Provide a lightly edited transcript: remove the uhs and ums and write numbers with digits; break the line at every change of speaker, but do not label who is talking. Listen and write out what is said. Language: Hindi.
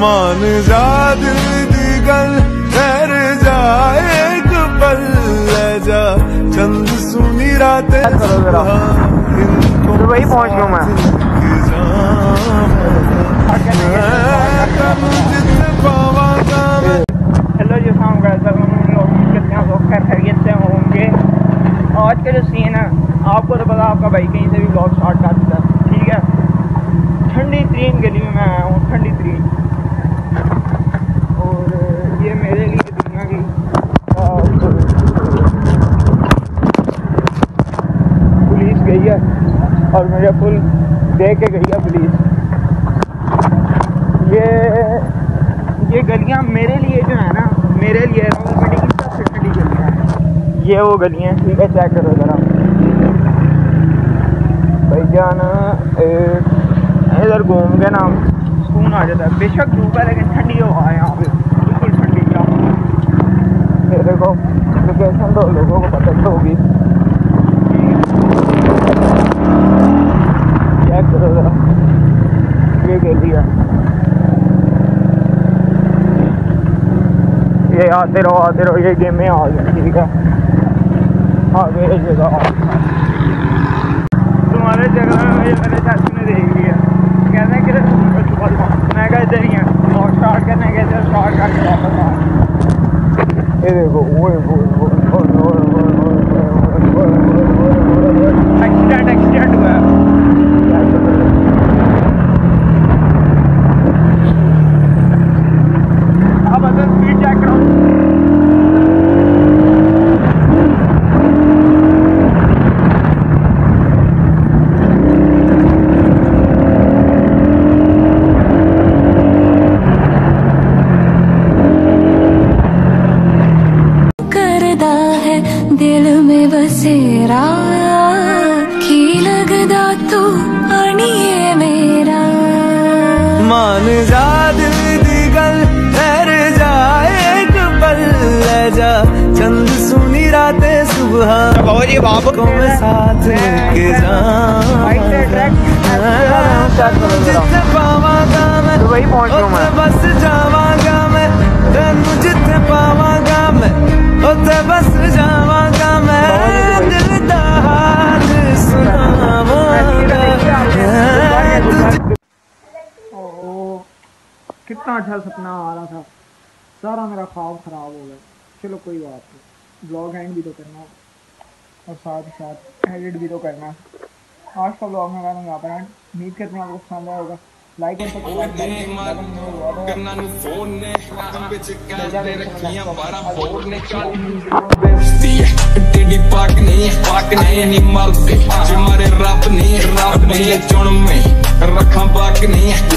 मान जा दिल दी गल ठहर जा एक पल ले जा चंद सुनी रातें
वही पहुंच गया मैं। हेलो जी खैरियत से होंगे। आज का जो सीन है आपको तो पता, आपका भाई कहीं से भी ब्लॉग स्टार्ट कर देता है, ठीक है। ठंडी तरीन गली में मैं आया हूँ, ठंडी तरीन, और ये मेरे लिए दुनिया की पुलिस गई है और मुझे फुल देख के गई है पुलिस। ये गलियाँ मेरे लिए जो है ना, मेरे लिए रावलपिंडी की सबसे ठंडी गलियाँ हैं। ये वो गलियाँ, ठीक है, चेक करो ज़रा भाईजान। इधर घूम के ना सुकून आ जाता है। बेशक धूप है लेकिन ठंडी हवा है यहाँ पे, बिल्कुल ठंडी हवा। ये देखो लोकेशन तो लोगों को पता होगी, चेक करो ज़रा। ये गली है, ये आते रहो ये गेम में आ गए, ठीक है। आगे जगह तुम्हारे जगह में मेरे चाचू ने देख लिया, कहते हैं कि मैं कहा इधर ही है, और स्टार्ट करने गए थे, स्टार्ट करके वापस आ। ये देखो एक्सीडेंट हुआ है। अब अगर स्पीड चेक करो,
दिल में बसेरा की लगदा तू अणिए मेरा।
मान जा दिल दी गल ठहर जा एक पल ले जा चंद सुनी रातें सुबह को मैं साथ लेके जिथे पावांगा मैं
वही पहुंच गया मैं।
बस जावांगा मैं, तेनू जिथे पावांगा मैं उथे बस जावांगा मैं। दिल दा हाल सुनावांगा।
कितना अच्छा सपना आ रहा था, सारा मेरा ख्वाब खराब हो गया। चलो कोई बात नहीं, ब्लॉग एंड भी तो करना और साथ ही साथ एडिट भी तो करना। आज का ब्लॉग में मैं यहाँ पर उम्मीद करते हैं आपको पसंद आया होगा। लाइक और सब्सक्राइब
रखा बाक नहीं